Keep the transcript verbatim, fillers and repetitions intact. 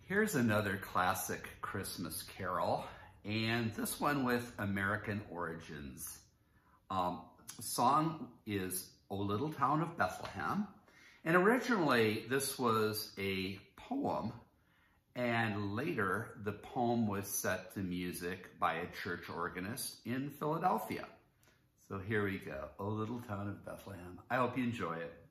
Here's another classic Christmas carol, and this one with American origins. Um, the song is O Little Town of Bethlehem, and originally this was a poem, and later the poem was set to music by a church organist in Philadelphia. So here we go, O Little Town of Bethlehem. I hope you enjoy it.